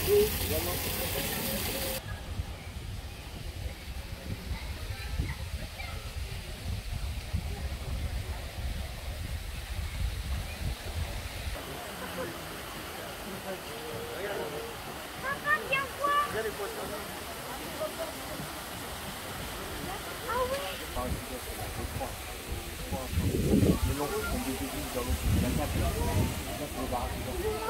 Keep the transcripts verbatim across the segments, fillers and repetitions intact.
Papa, viens voir. Ah oui. Mais non, on peut vivre dans l'autre. La table. Là, c'est le baraque.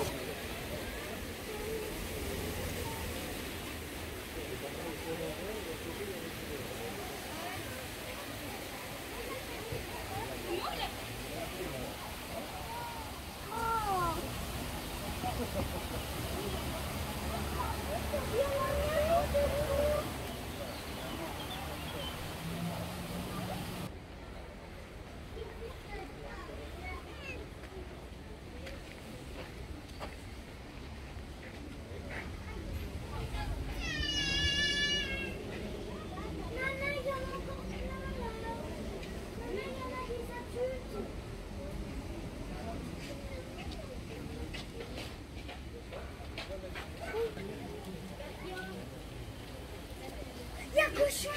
Il y a un cochon.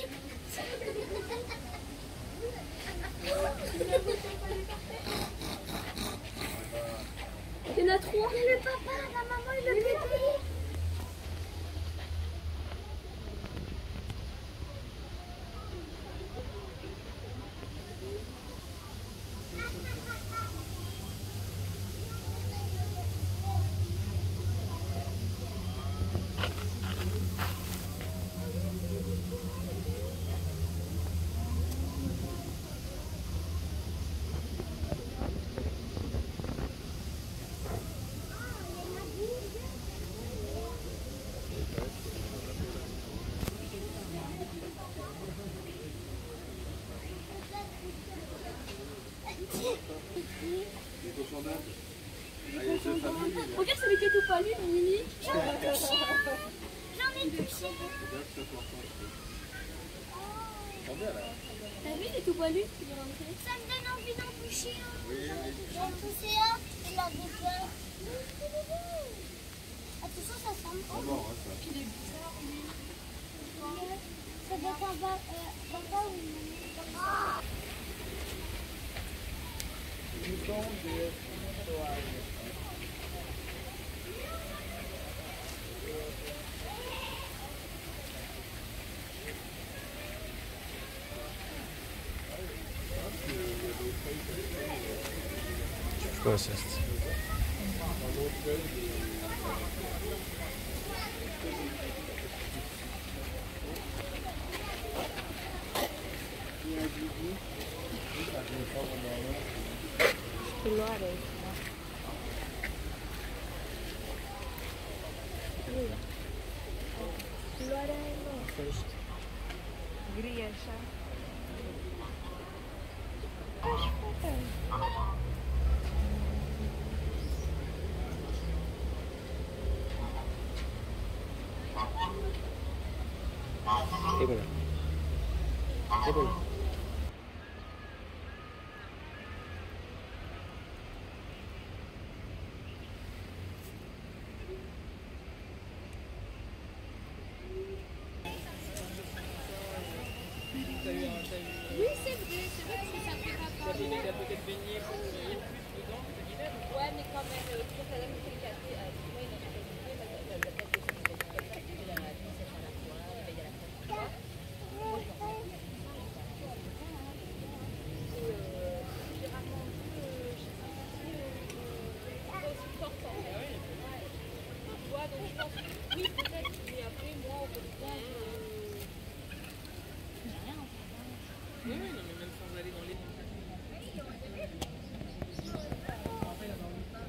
Il y en a trois. Il y a le papa, la maman et le bébé. Regarde celui qui est tout poilu, Mimi. J'en ai touché un. J'en ai touché un. T'as vu, il est tout poilu. Ça me donne envie d'en toucher un. J'en ai touché un. Il a des peurs. Attention, ça sent bon. Il est bizarre, lui. Ça doit être un ba- euh, papa ou une maman. Что сейчас? Culoare. Culoarea e nouă. Gri așa. Așa facem. E bună. E bună. Oui, c'est vrai, c'est vrai que ça fait pas peur. Il a peut-être baigné pour qu'il y ait plus dedans, peut-être l'hiver. Ouais, mais quand même, euh, pour que la dame fait le café, euh, tu vois, il a pas de café, parce que la tête de son comme ça, il a la vie sèche à la fois, il paye à la fois, tu vois. Moi, je m'en fous. Et euh, j'ai rarement vu, euh, je sais pas si, euh, euh, aussi forte en fait. Ouais. Tu vois, donc je pense, oui, peut-être, mais après, moi, au quotidien, je... Oui, oui, non, mais même sans aller dans les...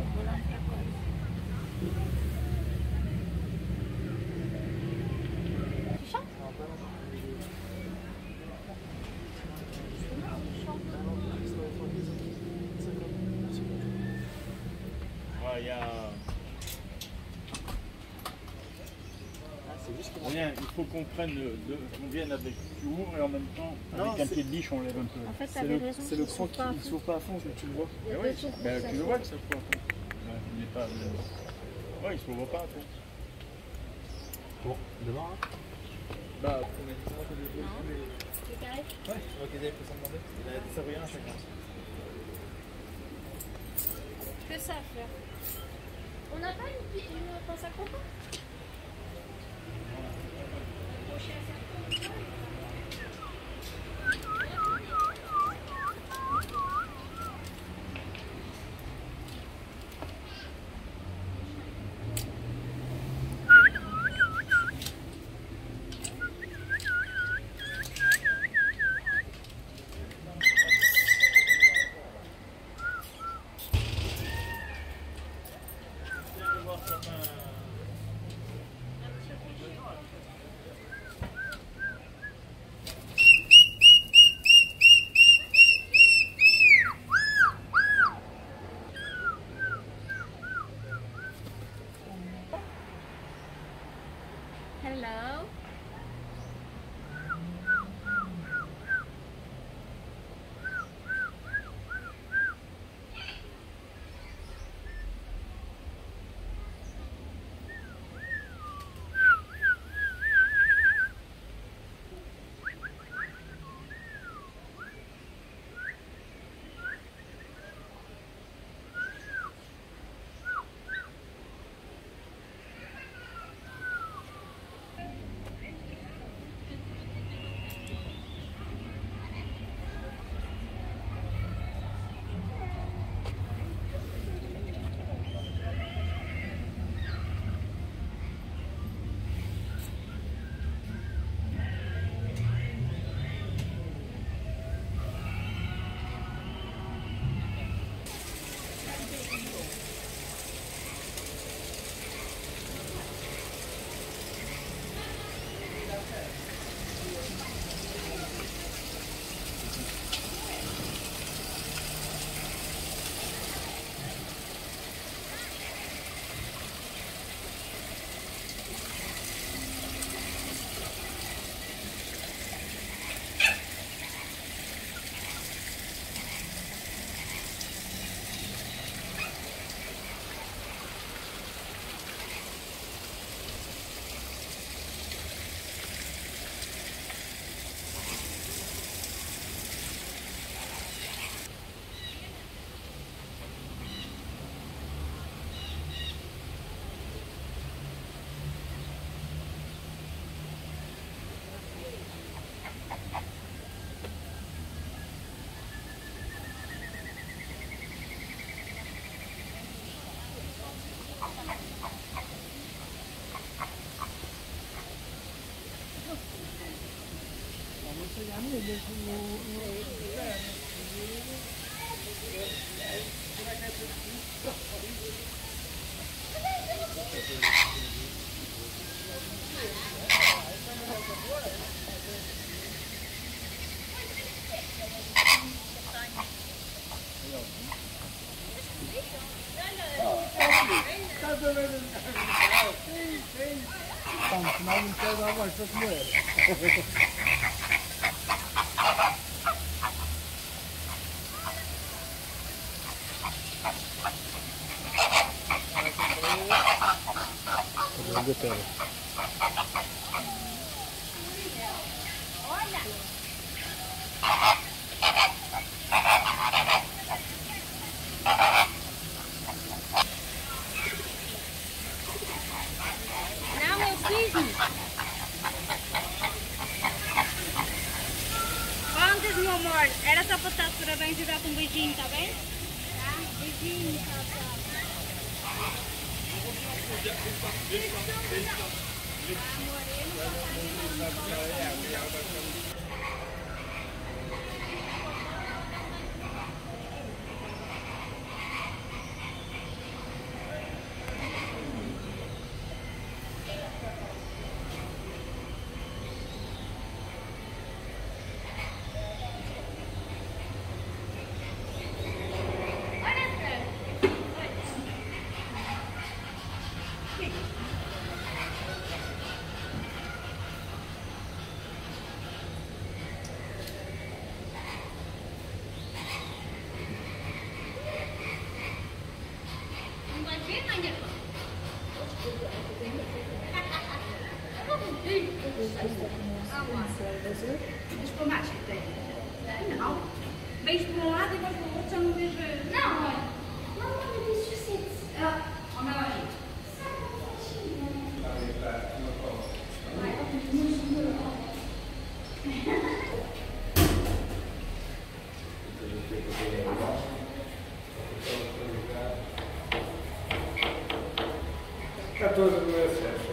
Ouais, il y a... Rien, il faut qu'on prenne, le- le- qu'on vienne avec, tu ouvres et en même temps, Non, avec un c'est- pied de biche, on lève un peu. En fait, C'est t'avais le, raison. c'est le ils cran sont qui pas à ne fond. s'ouvre pas à fond, tu le vois. Il y a Ah deux ouais, tours pour ben, ça tu le s'ouvre. vois que ça se voit. Ouais, il n'est pas... Ouais, il se voit pas après. Bon, demain, hein. Bah, on a dit ça, on a dit Non. mais... C'est carré. Ouais, ok, il faut s'en demander. Il a dit ça rien à chacun. Que ça à faire. On n'a pas une, une pince à compas? Hello. Final não quer dar mais para comer. Grande pena. Não, eu fiz. Antes, meu amor, era só para estar parabéns e dar-te um beijinho, tá bem? Tá? Beijinho, tchau, tchau. Mas para mais que tem? Não. Vejo para um lado e vais para o outro, já não vejo. Não, olha. Não, não, isso sim. Ó, meu amigo. catorze mil acessos.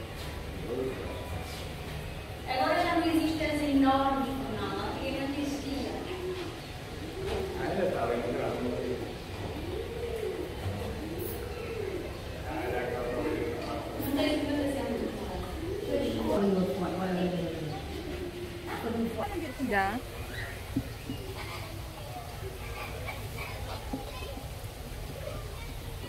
Agora já não existe essa enorme jornal, antigamente existia. Ainda está bem grave. Não tem que fazer. Ya.